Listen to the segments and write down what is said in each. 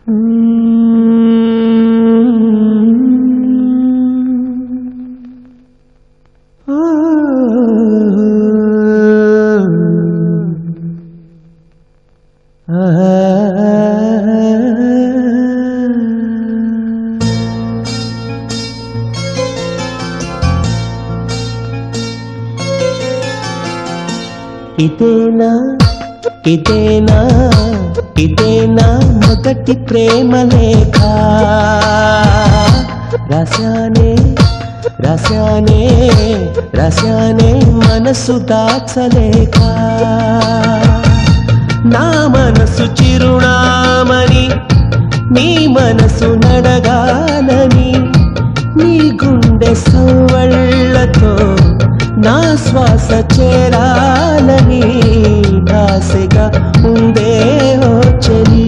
ఇదేనా మొదటి ప్రేమ లేఖ రాశానే మనసు దాచలేక నా మనసు చిరునామని నీ మనసు నడగాలని నీ గుండె సవ్వళ్ళతో నా శ్వాస చేరాలని ఆశగా ఉందే ఓ చెలి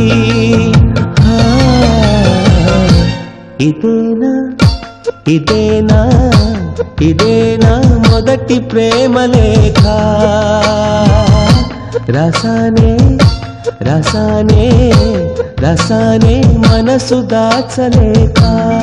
ఇదేనా మొదటి ప్రేమ లేఖ రాశానే మనసు దాచలేక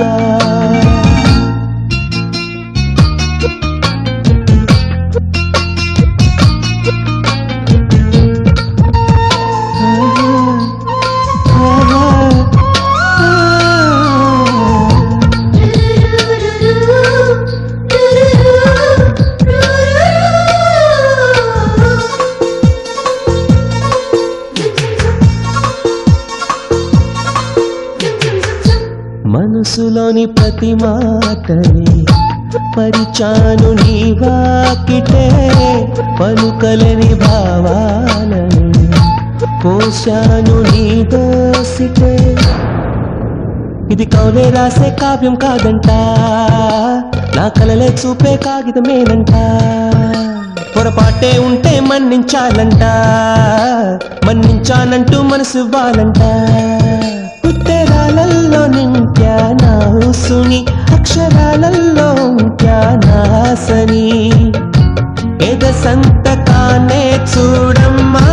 మనసులోని ప్రతి మాటని పరిచాను నీ వాకిటే పలుకలని భావాలని పోశాను నీ దోసిటే ఇది కౌలే రాసే కావ్యం కాదంట నా కలలే చూపే కాగితమేనంట పొరపాటే ఉంటే మన్నించాలంట మన్నించానంటూ మనసు ఇవ్వాలంట ఉత్తరాలలో నింప్యా నా ఊసుని అక్షరాలలో ఉంప్యా నా ఆశని ఎద సంతకానే చూడమ్మా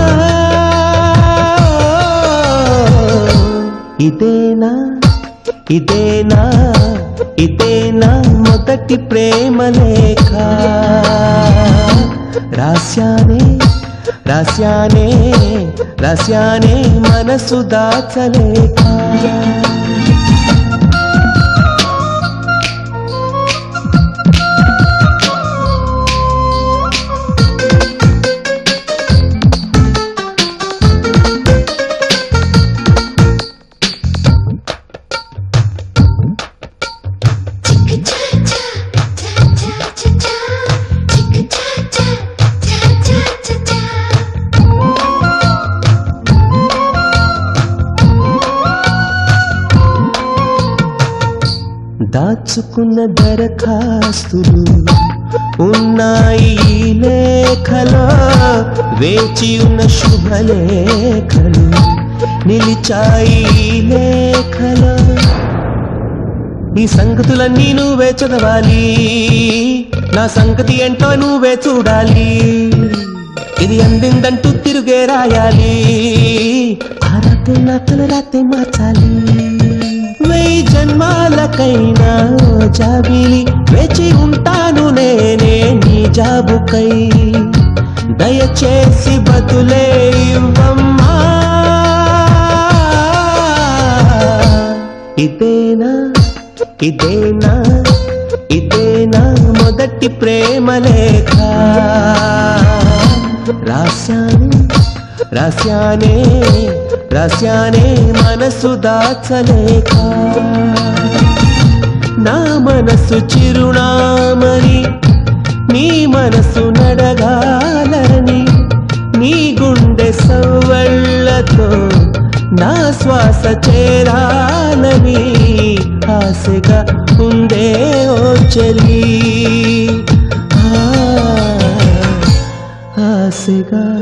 ఇదేనా మొదటి ప్రేమ లేఖ రాశానే మనసు దాచలేక దాచుకున్న దరఖాస్తులు ఉన్నాయి ఈ లేఖలో వేచి ఉన్న శుభలేఖలు నిలిచాయి ఈ లేఖలో ఈ సంగతులన్నీ నువ్వే చదవాలి నా సంగతి ఏంటో నువ్వే చూడాలి ఇది అందిందంటూ తిరుగే రాయాలి ఆ రాతే నా తలరాతే మార్చాలి వెయ్యి జన్మాలకైనా జాబిలి వేచి ఉంటాను నేనే నీ జాబుకై దయచేసి బదులే ఇవ్వమ్మా ఇదేనా మొదటి ప్రేమ లేఖ రాశానే మనసు దాచలేక నా మనసు చిరునామని నీ మనసు నడగాలని నీ గుండె సవ్వళ్ళతో నా శ్వాస చేరాలని ఆశగా ఉందే ఓ చెలి ఆశగా